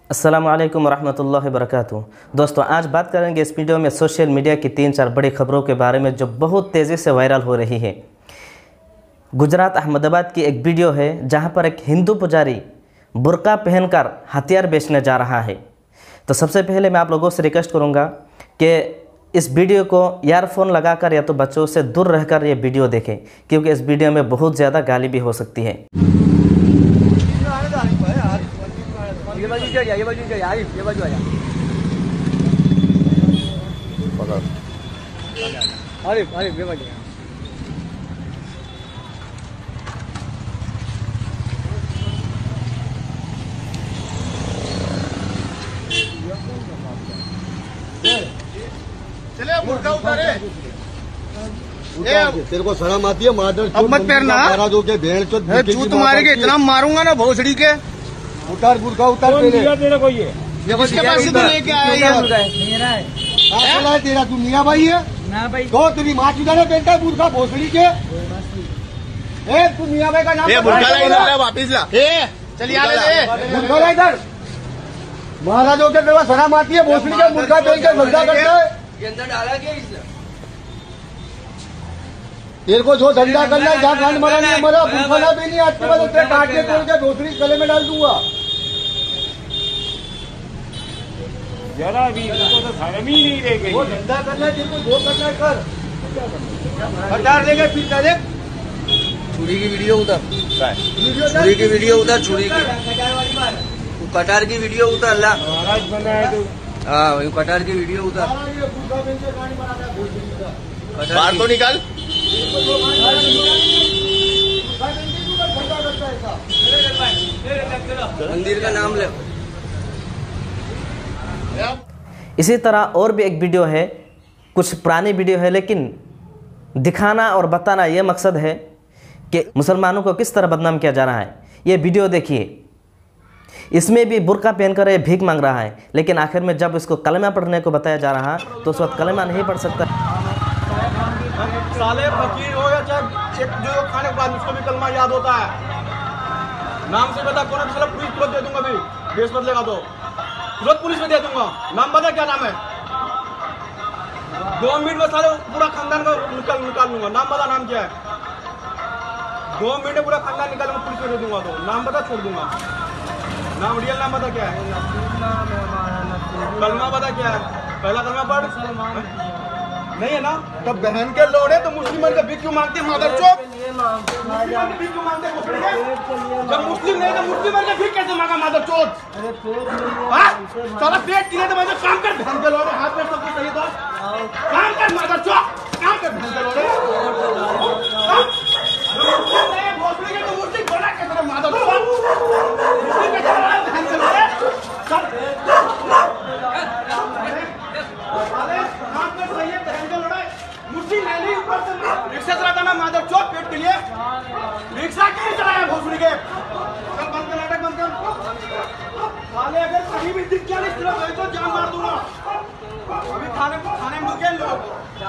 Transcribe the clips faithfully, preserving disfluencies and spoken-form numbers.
अस्सलामु अलैकुम रहमतुल्लाहि वबरकातुहू। दोस्तों, आज बात करेंगे इस वीडियो में सोशल मीडिया की तीन चार बड़ी खबरों के बारे में जो बहुत तेज़ी से वायरल हो रही है। गुजरात अहमदाबाद की एक वीडियो है जहां पर एक हिंदू पुजारी बुर्का पहनकर हथियार बेचने जा रहा है। तो सबसे पहले मैं आप लोगों से रिक्वेस्ट करूंगा कि इस वीडियो को ईयरफोन लगाकर या तो बच्चों से दूर रहकर ये वीडियो देखें, क्योंकि इस वीडियो में बहुत ज़्यादा गाली भी हो सकती है। ये बाजू चल जा, ये बाजू चल जा, ये बाजू आ जा। अरे अरे ये बाजू चले मुर्गा उतारे। तेरे को शर्म आती है? मादर अब मत पहनना। महाराज हो के भेड़ चोद जूत मारेंगे, इतना मारूंगा ना भोसड़ी के। उतार बुर्का उतार पहले। तेरा कोई है इसके पास से तो लेके आया है। मेरा है चला है तेरा? तू मियाँ भाई है ना भाई। तो तेरी माँ चुदा ने पहनता है बुर्का भोसड़ी के? ए तू मियाँ भाई का नाम ये बुर्का ला इधर ला, वापिस ला। ए चल यहाँ ले बुर्का ला इधर। महाराज हो के तेरे को शर्म आती है? भोसड़ी का बुर्का पहन के धंधा करता है। ये अंदर डाला क्या इसने? तेरे को जो धंधा करना है, जहाँ गांड मरा नहीं मरा, बुर्का ना भी नहीं। आज के बाद तेरे काट के तोड़ के भोसड़ी गले में डाल दूंगा। जरा भी इसको तो शर्म ही नहीं रह गई। वो धंधा करना है, तेरे को जो करना है कर। हटार लेके फिर चले। छुरी की वीडियो उतर, छुरी की वीडियो उतर, छुरी की कटार की वीडियो उतर ला। महाराज बना है तो हाँ वही कटार की वीडियो उतर। बाहर तो निकाल। मंदिर का नाम ले। इसी तरह और भी एक वीडियो है, कुछ पुरानी वीडियो है, लेकिन दिखाना और बताना ये मकसद है कि मुसलमानों को किस तरह बदनाम किया जा रहा है। ये वीडियो देखिए, इसमें भी बुर्का पहनकर ये भीख मांग रहा है, लेकिन आखिर में जब इसको कलमा पढ़ने को बताया जा रहा है तो उस वक्त कलमा नहीं पढ़ सकता। साले फकीर हो या चाहे एक जो खाने के बाद उसको भी कलमा याद होता है। नाम से बता कौन है? पुलिस तुरंत दे दूंगा। अभी बेस बदलेगा तो तुरंत पुलिस में दे दूंगा। नाम बता, क्या नाम है? दो मिनट में साले पूरा खानदान को निकाल निकाल लूंगा। नाम बता, नाम क्या है? दो मिनट में पूरा खानदान निकाल पुलिस में दे दूंगा। तो नाम बता, छोड़ दूंगा। नाम रियल नाम बता क्या है? कलमा बता क्या है? पहला कलमा पढ़। नहीं है ना? तब बहन के लोड़े तो मुस्लिम का भी क्यों मांगते? मादर चौक भी क्यों मांगते? जब मुस्लिम नहीं तो मुस्लिम का भी कैसे मांगा? मादर चौक साला पेट किए तो मैं तो काम कर। बहन के लोड़े हाथ में सब कुछ सही था, काम कर मादर चौक, काम कर। बहन के लोड़े भोसड़ी के तो मुस्लिम बना कैसे? मादर चौक मुस्लिम के बहन के लोड़े रिक्शा चलाता ना माधव चौक पेट के लिए। रिक्शा क्यों चलाया भोसड़ी के? कल बंद कर, नाटक बंद कर। साले अगर कहीं भी दिख गया इस तरह तो जान मार दूंगा। अभी खाने खाने में रुके लोग।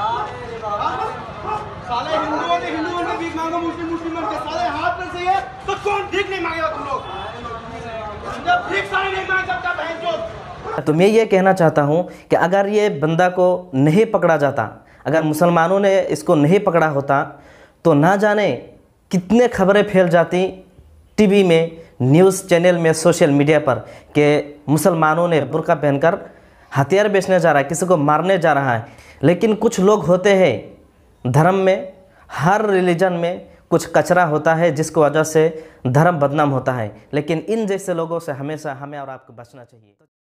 साले हिंदू होते हिंदू बन के भीख मांगो, मुस्लिम मुस्लिम बन के। साले हाथ में से है तो कौन भीख नहीं मांगेगा? तुम लोग जब भीख साले नहीं मांग सकता बहन चोद। तो मैं ये कहना चाहता हूँ कि अगर ये बंदा को नहीं पकड़ा जाता, अगर मुसलमानों ने इसको नहीं पकड़ा होता, तो ना जाने कितने खबरें फैल जाती टीवी में, न्यूज़ चैनल में, सोशल मीडिया पर कि मुसलमानों ने बुर्का पहनकर हथियार बेचने जा रहा है, किसी को मारने जा रहा है। लेकिन कुछ लोग होते हैं धर्म में, हर रिलीजन में कुछ कचरा होता है जिसकी वजह से धर्म बदनाम होता है। लेकिन इन जैसे लोगों से हमेशा हमें और आपको बचना चाहिए।